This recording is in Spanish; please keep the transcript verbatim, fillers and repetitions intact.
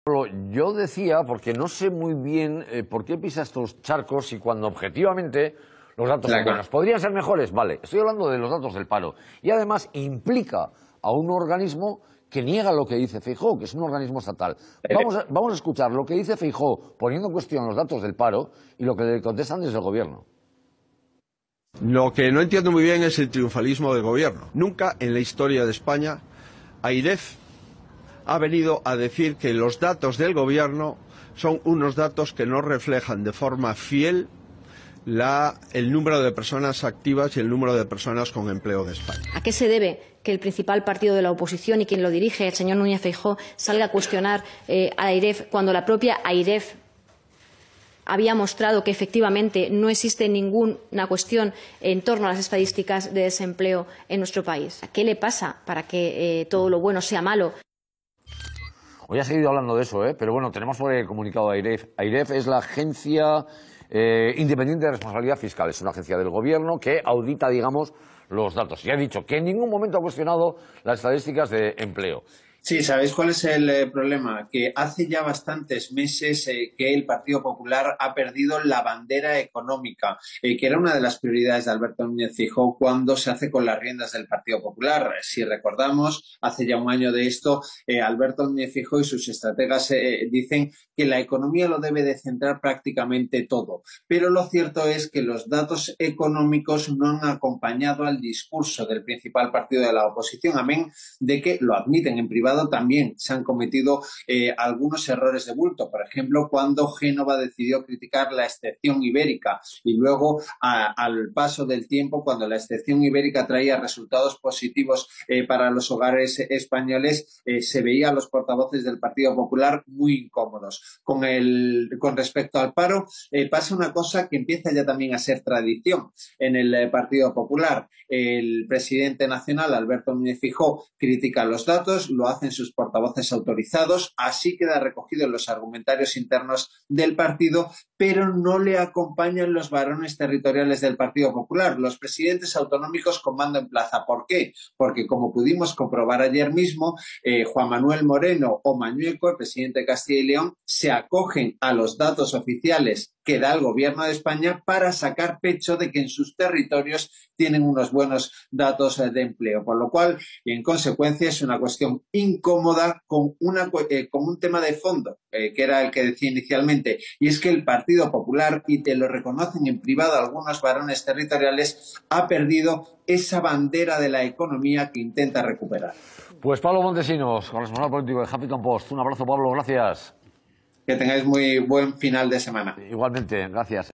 Yo decía, porque no sé muy bien eh, por qué pisa estos charcos y cuando objetivamente los datos son buenos. ¿Podrían ser mejores? Vale, estoy hablando de los datos del paro. Y además implica a un organismo que niega lo que dice Feijóo, que es un organismo estatal. Vamos a, vamos a escuchar lo que dice Feijóo poniendo en cuestión los datos del paro y lo que le contestan desde el gobierno. Lo que no entiendo muy bien es el triunfalismo del gobierno. Nunca en la historia de España AIREF ha venido a decir que los datos del gobierno son unos datos que no reflejan de forma fiel la, el número de personas activas y el número de personas con empleo de España. ¿A qué se debe que el principal partido de la oposición y quien lo dirige, el señor Núñez Feijóo, salga a cuestionar eh, a AIREF cuando la propia AIREF había mostrado que efectivamente no existe ninguna cuestión en torno a las estadísticas de desempleo en nuestro país? ¿Qué le pasa para que eh, todo lo bueno sea malo? Hoy ha seguido hablando de eso, ¿eh? Pero bueno, tenemos por el comunicado de AIREF. AIREF es la Agencia eh, Independiente de Responsabilidad Fiscal. Es una agencia del gobierno que audita, digamos, los datos. Y ha dicho que en ningún momento ha cuestionado las estadísticas de empleo. Sí, ¿sabéis cuál es el eh, problema? Que hace ya bastantes meses eh, que el Partido Popular ha perdido la bandera económica, eh, que era una de las prioridades de Alberto Núñez Feijóo cuando se hace con las riendas del Partido Popular. Si recordamos, hace ya un año de esto, eh, Alberto Núñez Feijóo y sus estrategas eh, dicen que la economía lo debe de centrar prácticamente todo. Pero lo cierto es que los datos económicos no han acompañado al discurso del principal partido de la oposición, amén de que lo admiten en privado. También se han cometido eh, algunos errores de bulto. Por ejemplo, cuando Génova decidió criticar la excepción ibérica y luego a, al paso del tiempo, cuando la excepción ibérica traía resultados positivos eh, para los hogares españoles, eh, se veía a los portavoces del Partido Popular muy incómodos. Con, el, con respecto al paro, eh, pasa una cosa que empieza ya también a ser tradición en el eh, Partido Popular. El presidente nacional, Alberto Núñez Feijóo, critica los datos, lo hace en sus portavoces autorizados, así queda recogido en los argumentarios internos del partido, pero no le acompañan los varones territoriales del Partido Popular, los presidentes autonómicos con mando en plaza. ¿Por qué? Porque, como pudimos comprobar ayer mismo, eh, Juan Manuel Moreno o Mañueco, el presidente de Castilla y León, se acogen a los datos oficiales que da el gobierno de España para sacar pecho de que en sus territorios tienen unos buenos datos de empleo, por lo cual, y en consecuencia, es una cuestión incómoda con, una, eh, con un tema de fondo, eh, que era el que decía inicialmente, y es que el Partido Popular, y te lo reconocen en privado algunos varones territoriales, ha perdido esa bandera de la economía que intenta recuperar. Pues Pablo Montesinos, corresponsal político de Huffington Post. Un abrazo, Pablo, gracias. Que tengáis muy buen final de semana. Igualmente, gracias.